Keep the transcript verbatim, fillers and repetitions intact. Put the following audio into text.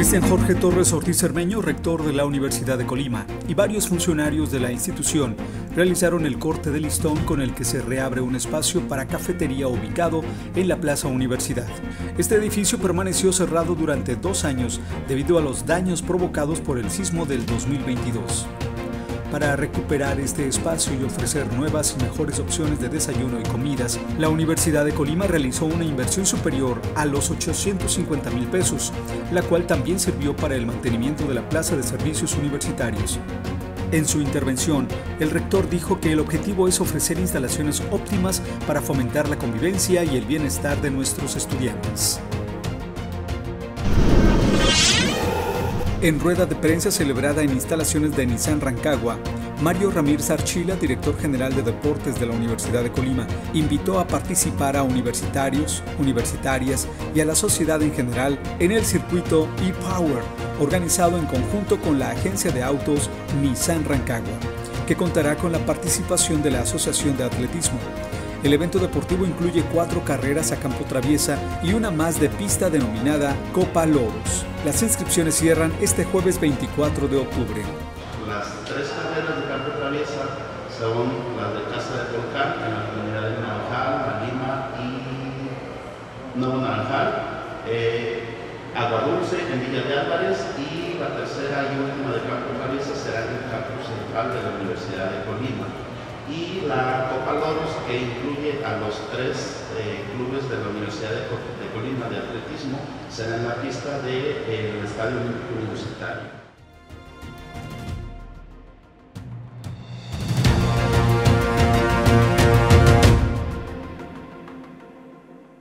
Cristian Jorge Torres Ortiz Cermeño, rector de la Universidad de Colima, y varios funcionarios de la institución realizaron el corte de listón con el que se reabre un espacio para cafetería ubicado en la Plaza Universidad. Este edificio permaneció cerrado durante dos años debido a los daños provocados por el sismo del dos mil veintidós. Para recuperar este espacio y ofrecer nuevas y mejores opciones de desayuno y comidas, la Universidad de Colima realizó una inversión superior a los ochocientos cincuenta mil pesos, la cual también sirvió para el mantenimiento de la Plaza de Servicios Universitarios. En su intervención, el rector dijo que el objetivo es ofrecer instalaciones óptimas para fomentar la convivencia y el bienestar de nuestros estudiantes. En rueda de prensa celebrada en instalaciones de Nissan Rancagua, Mario Ramírez Archila, director general de Deportes de la Universidad de Colima, invitó a participar a universitarios, universitarias y a la sociedad en general en el circuito e-Power, organizado en conjunto con la agencia de autos Nissan Rancagua, que contará con la participación de la Asociación de Atletismo. El evento deportivo incluye cuatro carreras a campo traviesa y una más de pista denominada Copa Loros. Las inscripciones cierran este jueves veinticuatro de octubre. Las tres carreras de campo traviesa son las de Casa de Volcán en la comunidad de Naranjal, Lima y Nuevo Naranjal, eh, Agua Dulce en Villa de Álvarez, y la tercera y última de campo traviesa será en el campus central de la Universidad de Colima. Y la Copa Loros, que incluye a los tres eh, clubes de la Universidad de, de Colima de atletismo, será en la pista del Estadio Olímpico Universitario.